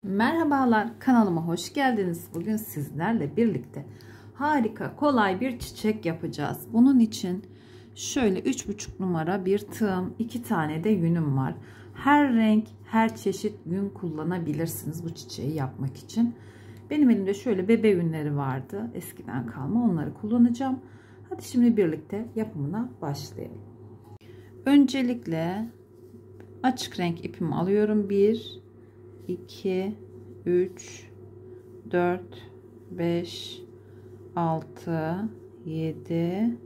Merhabalar, kanalıma hoş geldiniz. Bugün sizlerle birlikte harika, kolay bir çiçek yapacağız. Bunun için şöyle 3,5 numara bir tığım, 2 tane de yünüm var. Her renk, her çeşit yün kullanabilirsiniz bu çiçeği yapmak için. Benim elimde şöyle bebe yünleri vardı, eskiden kalma, onları kullanacağım. Hadi şimdi birlikte yapımına başlayalım. Öncelikle açık renk ipimi alıyorum. 1 2 3 4 5 6 7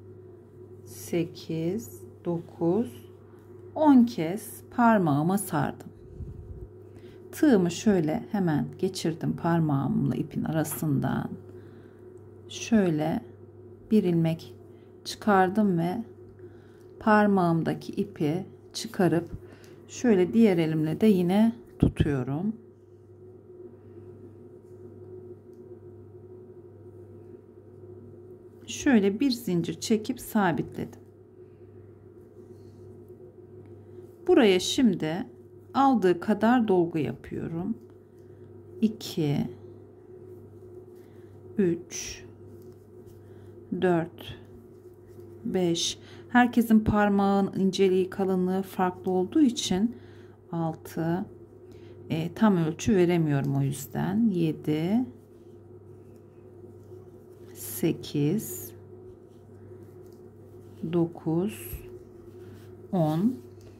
8 9 10 kez parmağıma sardım. Tığımı şöyle hemen geçirdim parmağımla ipin arasından. Şöyle bir ilmek çıkardım ve parmağımdaki ipi çıkarıp şöyle diğer elimle de yine tutuyorum. Şöyle bir zincir çekip sabitledim. Buraya şimdi aldığı kadar dolgu yapıyorum. 2 3 4 5. Herkesin parmağın inceliği, kalınlığı farklı olduğu için 6, tam ölçü veremiyorum, o yüzden 7 8 9 10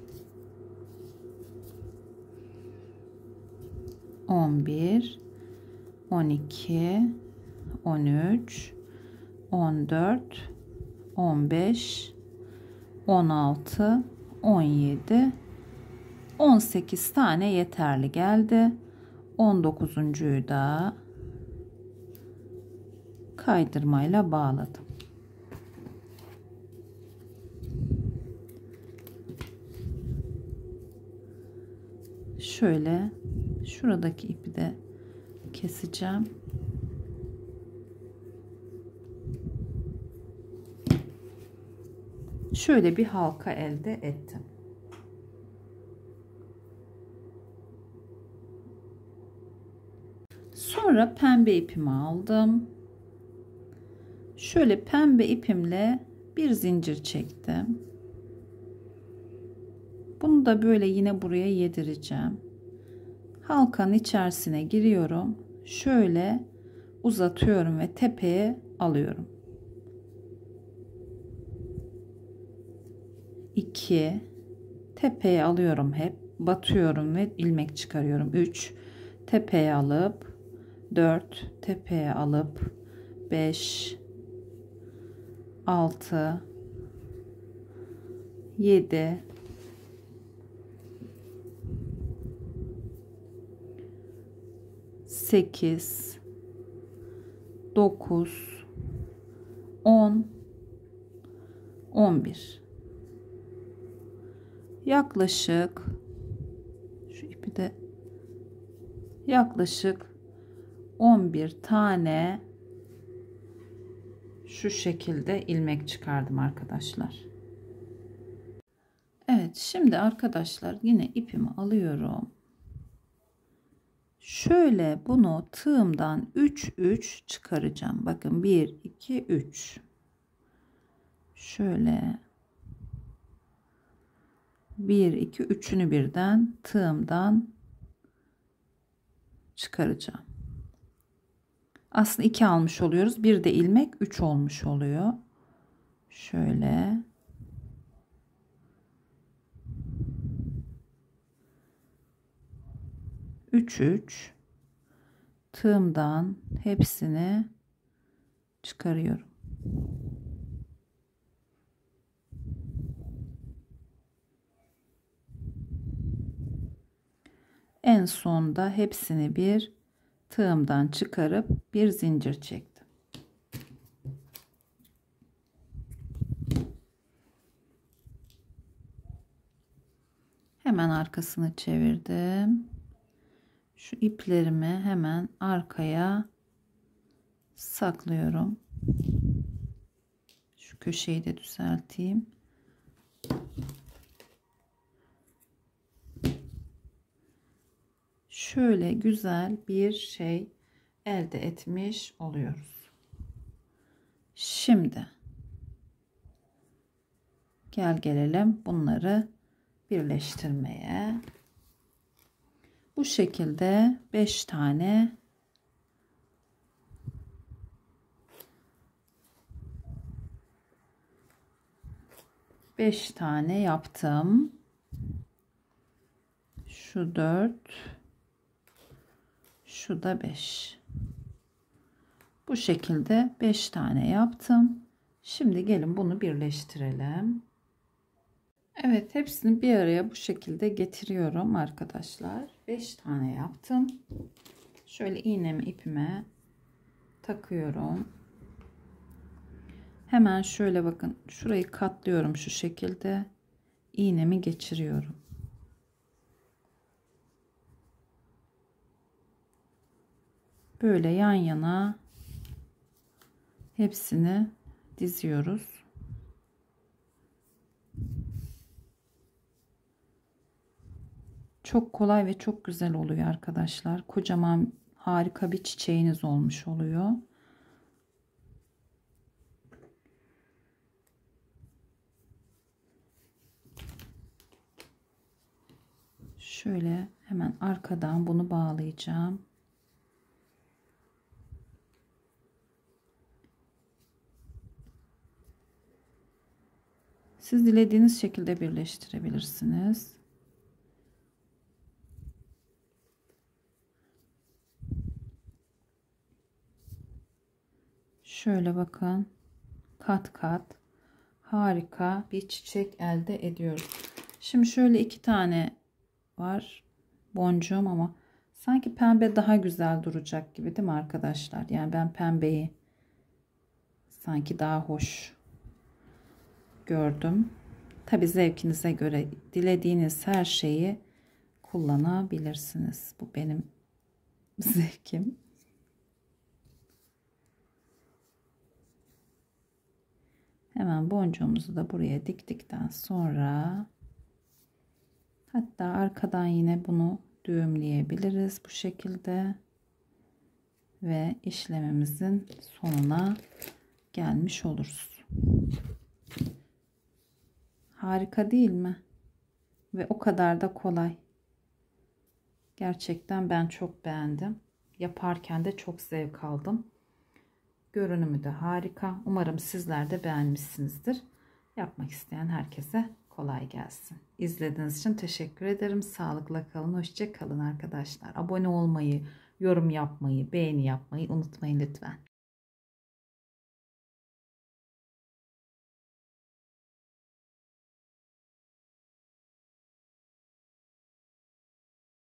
11 12 13 14 15 16 17 18 tane yeterli geldi. 19'uncuyu da kaydırmayla bağladım. Şöyle şuradaki ipi de keseceğim. Şöyle bir halka elde ettim. Sonra pembe ipimi aldım. Şöyle pembe ipimle bir zincir çektim. Bunu da böyle yine buraya yedireceğim. Halkanın içerisine giriyorum. Şöyle uzatıyorum ve tepeye alıyorum. 2 tepeye alıyorum, hep batıyorum ve ilmek çıkarıyorum. 3 tepeye alıp 4 tepeye alıp 5 6 7 8 9 10 11. Yaklaşık şu ipi de yaklaşık 11 tane şu şekilde ilmek çıkardım arkadaşlar. Evet, şimdi arkadaşlar yine ipimi alıyorum. Şöyle bunu tığımdan 3 çıkaracağım. Bakın 1 2 3. Şöyle 1 2 3'ünü birden tığımdan çıkaracağım. Aslında 2 almış oluyoruz. Bir de ilmek 3 olmuş oluyor. Şöyle 3 tığımdan hepsini çıkarıyorum. En sonda hepsini bir tığımdan çıkarıp bir zincir çektim. Hemen arkasını çevirdim. Şu iplerimi hemen arkaya saklıyorum. Şu köşeyi de düzelteyim. şöyle güzel bir şey elde etmiş oluyoruz. Şimdi gelelim bunları birleştirmeye. Bu şekilde 5 tane yaptım. Şu 4, şu da 5. Bu şekilde 5 tane yaptım. Şimdi gelin bunu birleştirelim. Evet, hepsini bir araya bu şekilde getiriyorum arkadaşlar. 5 tane yaptım. Şöyle iğnemi ipime takıyorum. Hemen şöyle bakın, şurayı katlıyorum şu şekilde. İğnemi geçiriyorum. Böyle yan yana hepsini diziyoruz. Çok kolay ve çok güzel oluyor arkadaşlar. Kocaman harika bir çiçeğiniz olmuş oluyor. Şöyle hemen arkadan bunu bağlayacağım. Siz dilediğiniz şekilde birleştirebilirsiniz. Şöyle bakın, kat kat harika bir çiçek elde ediyoruz. Şimdi şöyle 2 tane var boncuğum ama sanki pembe daha güzel duracak gibi, değil mi arkadaşlar? Yani ben pembeyi sanki daha hoş gördüm. Tabi zevkinize göre dilediğiniz her şeyi kullanabilirsiniz. Bu benim zevkim. Hemen boncuğumuzu da buraya diktikten sonra, hatta arkadan yine bunu düğümleyebiliriz bu şekilde ve işlemimizin sonuna gelmiş oluruz. Harika değil mi? Ve o kadar da kolay. Gerçekten ben çok beğendim. Yaparken de çok zevk aldım. Görünümü de harika. Umarım sizler de beğenmişsinizdir. Yapmak isteyen herkese kolay gelsin. İzlediğiniz için teşekkür ederim. Sağlıkla kalın. Hoşça kalın arkadaşlar. Abone olmayı, yorum yapmayı, beğeni yapmayı unutmayın lütfen.